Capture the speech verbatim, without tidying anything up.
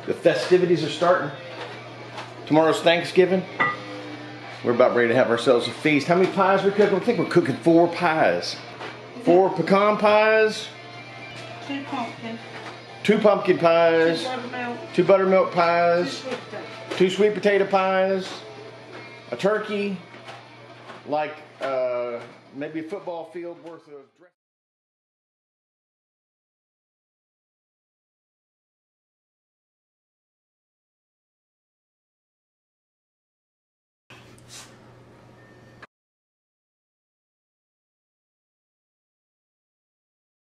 The festivities are starting. Tomorrow's Thanksgiving. We're about ready to have ourselves a feast. How many pies are we cooking? I think we're cooking four pies. Four pecan pies. Two pumpkin. Two pumpkin pies. Two buttermilk. Two buttermilk pies. Two sweet potatoes. Two sweet potato pies. A turkey. Like uh, maybe a football field worth of dressing.